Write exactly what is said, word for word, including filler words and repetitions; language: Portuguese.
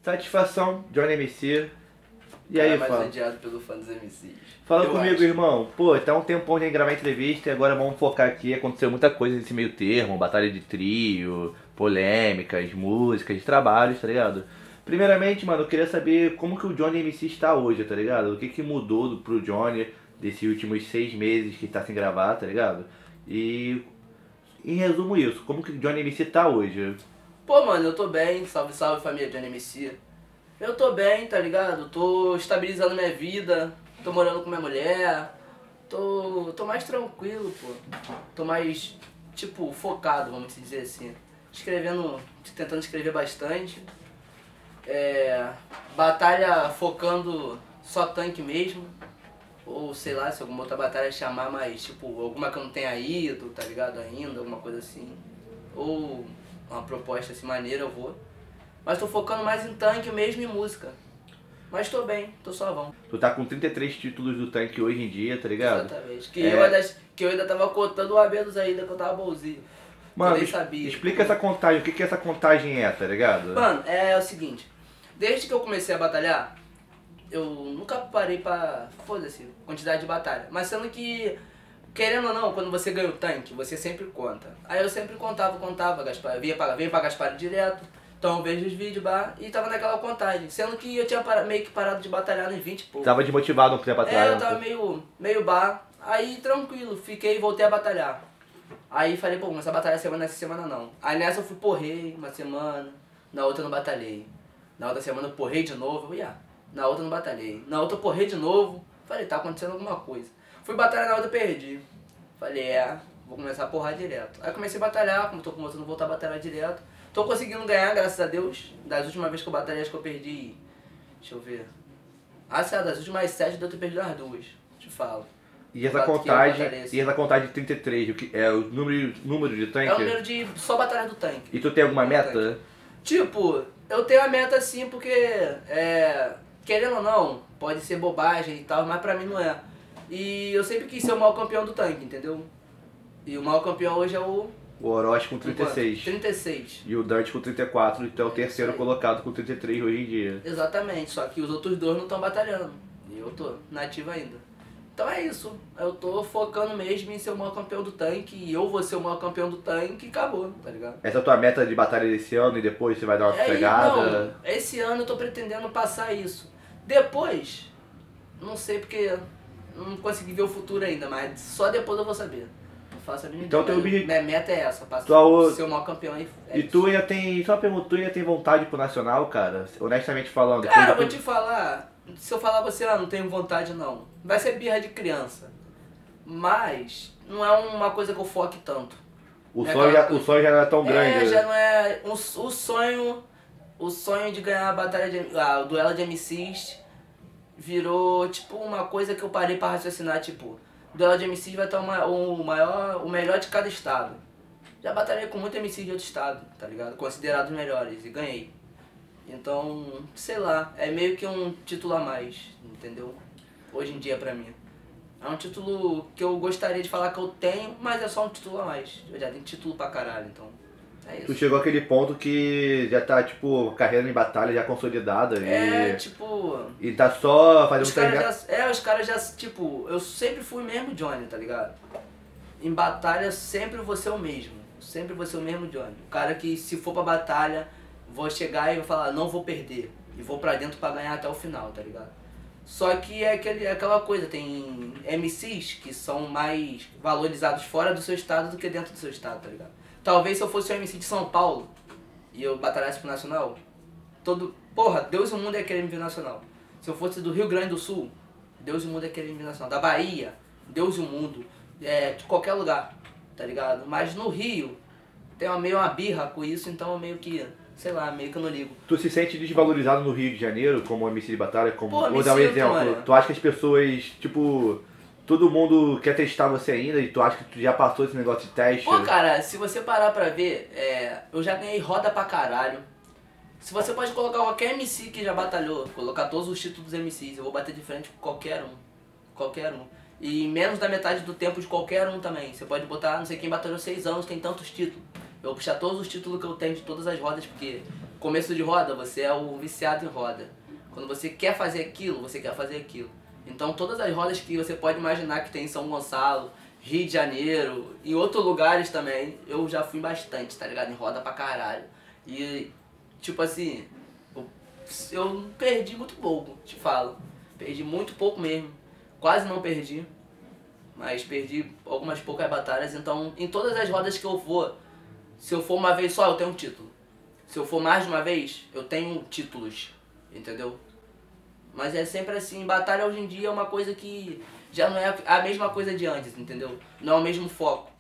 Satisfação, Johnny M C. E aí, Cara mais fala. odiado pelo fã dos M Cs. Fala Eu comigo, acho. irmão. Pô, tá um tempão sem gravar entrevista e agora vamos focar aqui. Aconteceu muita coisa nesse meio termo, batalha de trio, polêmicas, músicas, trabalhos, tá ligado? Primeiramente, mano, eu queria saber como que o Johnny M C está hoje, tá ligado? O que que mudou do- pro Johnny desses últimos seis meses que tá sem gravar, tá ligado? E, em resumo isso, como que o Johnny M C tá hoje? Pô, mano, eu tô bem. Salve, salve, família Johnny M C. Eu tô bem, tá ligado? Tô estabilizando minha vida. Tô morando com minha mulher. Tô, tô mais tranquilo, pô. Tô mais, tipo, focado, vamos dizer assim. Escrevendo, tentando escrever bastante. É, batalha focando só tanque mesmo. Ou sei lá, se alguma outra batalha chamar, mas tipo, alguma que eu não tenha ido, tá ligado? Ainda, alguma coisa assim. Ou uma proposta assim maneira, eu vou. Mas tô focando mais em tanque mesmo e música. Mas tô bem, tô suavão. Tu tá com trinta e três títulos do tanque hoje em dia, tá ligado? Exatamente. Que, É. eu, ainda, que eu ainda tava contando o Abedos ainda, que eu tava bolzinho. Mano, eu nem es- sabia. explica essa contagem, o que que essa contagem é, tá ligado? Mano, é o seguinte. Desde que eu comecei a batalhar, eu nunca parei pra, foda-se, quantidade de batalha. Mas sendo que, querendo ou não, quando você ganha o tanque, você sempre conta. Aí eu sempre contava, contava, Gaspar, vinha pra, vinha pra Gaspar direto, então eu vejo os vídeos, bah, e tava naquela contagem. Sendo que eu tinha para, meio que parado de batalhar nos vinte e pouco. Tava desmotivado um tempo atrás. É, eu né? tava meio, meio bar, aí tranquilo, fiquei e voltei a batalhar. Aí falei, pô, essa batalha semana nessa semana não. Aí nessa eu fui porrei uma semana, na outra eu não batalhei. Na outra semana eu porrei de novo, eu ia. Na outra eu não batalhei. Na outra eu porrei de novo, falei, tá acontecendo alguma coisa. Fui batalhar na outra, perdi. Falei, é, vou começar a porrar direto. Aí comecei a batalhar, como tô começando a voltar a batalhar direto. Tô conseguindo ganhar, graças a Deus. Das últimas vezes que eu batalhei, acho que eu perdi, deixa eu ver. Ah, sei lá, das últimas sete, eu ter perdido as duas, te falo. E essa Bato que eu contagem, batalhei, assim. e essa contagem de trinta e três, o que é o número, número de tanque? É o número de só batalhas do tanque. E tu tem alguma Do meta? tanque. Tipo, eu tenho a meta sim porque, é, querendo ou não, pode ser bobagem e tal, mas pra mim não é. E eu sempre quis ser o maior campeão do tanque, entendeu? E o maior campeão hoje é o... O Orochi com trinta e seis. trinta e seis. E o Dirt com trinta e quatro, então é o É terceiro isso aí. colocado com trinta e três hoje em dia. Exatamente, só que os outros dois não estão batalhando. E eu tô nativo ainda. Então é isso, eu tô focando mesmo em ser o maior campeão do tanque, e eu vou ser o maior campeão do tanque e acabou, tá ligado? Essa é a tua meta de batalha desse ano e depois você vai dar uma É, pegada? não, esse ano eu tô pretendendo passar isso. Depois, não sei porque não consegui ver o futuro ainda, mas só depois eu vou saber. Não faço a mínima Então ideia. teu obje- Minha meta é essa, passar, Tua- ser o maior campeão e é E isso. tu ainda tem, só uma pergunta, tu ainda tem vontade pro Nacional, cara? Honestamente falando. Cara, eu depois vou de te falar, se eu falar pra você, ah, não tenho vontade não. Vai ser birra de criança. Mas não é uma coisa que eu foque tanto. O é sonho, aquela já, o coisa. sonho já não é tão grande. É, já não é. Um, o sonho. O sonho de ganhar a batalha de. Ah, o duelo de M Cs virou tipo uma coisa que eu parei pra raciocinar, tipo, o duelo de M Cs vai estar uma, o maior, o melhor de cada estado. Já batalhei com muito M C de outro estado, tá ligado? Considerados melhores e ganhei. Então, sei lá, é meio que um título a mais, entendeu? Hoje em dia pra mim. É um título que eu gostaria de falar que eu tenho, mas é só um título a mais. Eu já tenho título pra caralho, então. É Tu isso. chegou àquele ponto que já tá, tipo, carreira em batalha já consolidada É, e, tipo. e tá só fazendo Os caras treino. já. É, os caras já, tipo, eu sempre fui mesmo Johnny, tá ligado? Em batalha sempre vou ser o mesmo. Sempre vou ser o mesmo Johnny. O cara que se for pra batalha, vou chegar e vou falar, não vou perder. E vou pra dentro pra ganhar até o final, tá ligado? Só que é, aquele, é aquela coisa, tem M Cs que são mais valorizados fora do seu estado do que dentro do seu estado, tá ligado? Talvez se eu fosse um M C de São Paulo e eu batalhasse pro Nacional, todo. Porra, Deus e o mundo ia querer me ver Nacional. Se eu fosse do Rio Grande do Sul, Deus e o mundo ia querer me ver Nacional. Da Bahia, Deus e o mundo. É, de qualquer lugar, tá ligado? Mas no Rio, tem uma, meio uma birra com isso, então eu meio que, sei lá, meio que eu não ligo. Tu se sente desvalorizado no Rio de Janeiro como M C de batalha? Como... Pô, me Vou dar um sinto, exemplo. mano. Tu acha que as pessoas, tipo, todo mundo quer testar você ainda e tu acha que tu já passou esse negócio de teste? Pô, cara, se você parar pra ver, é, eu já ganhei roda pra caralho. Se você pode colocar qualquer M C que já batalhou, colocar todos os títulos dos M Cs, eu vou bater de frente com qualquer um. Qualquer um. E menos da metade do tempo de qualquer um também. Você pode botar, não sei quem batalhou seis anos, tem tantos títulos. Eu vou puxar todos os títulos que eu tenho de todas as rodas, porque começo de roda, você é o viciado em roda. Quando você quer fazer aquilo, você quer fazer aquilo. Então todas as rodas que você pode imaginar que tem em São Gonçalo, Rio de Janeiro, em outros lugares também, eu já fui bastante, tá ligado? Em roda pra caralho. E, tipo assim, eu, eu perdi muito pouco, te falo. Perdi muito pouco mesmo. Quase não perdi. Mas perdi algumas poucas batalhas. Então, em todas as rodas que eu vou, se eu for uma vez só, eu tenho um título. Se eu for mais de uma vez, eu tenho títulos. Entendeu? Mas é sempre assim, batalha hoje em dia é uma coisa que já não é a mesma coisa de antes, entendeu? Não é o mesmo foco.